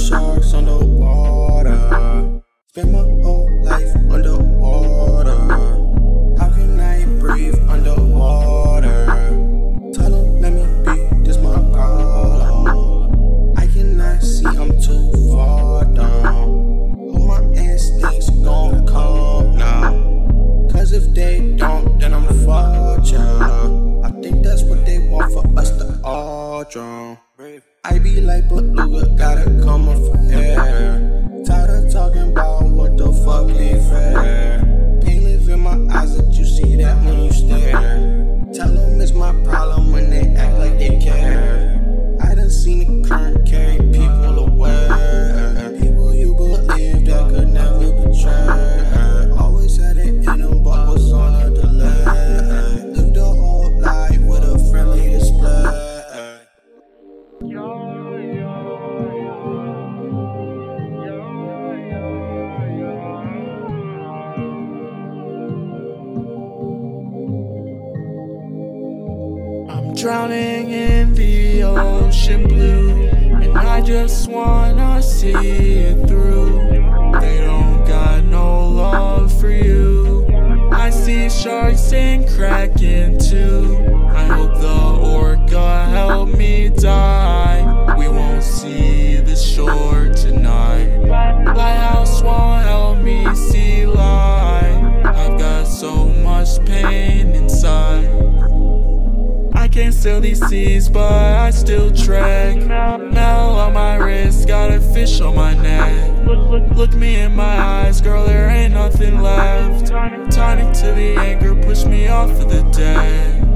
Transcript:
sharks underwater. Spend my whole life underwater. How can I breathe underwater? Tell them let me be, this my problem. I cannot see, I'm too far down. Hope my instincts gon' come now. Cause if they don't, then I'm fucked, yeah. I think that's what they want for us to all drown. I be like Beluga, gotta come up for air. Tired of talking about what the fuck ain't fair. Pain live in my eyes, that you see that when you stare. Tell them it's my problem when they act like they care. I done seen the current carry people away. People you believe that could never betray. Always had it in them, but was on a delay. Live the whole life with a friendly display. I'm drowning in the ocean blue, and I just wanna see it through. They don't got no love for you. I see sharks and kraken too. I hope the orca help me die. We won't see the shore tonight. Lighthouse won't help me see light. I've got so much pain inside. I can't sail these seas, but I still trek. Metal on my wrist, got a fish on my neck. Look me in my eyes, girl, there ain't nothing left. Tonic to the anchor, push me off of the deck.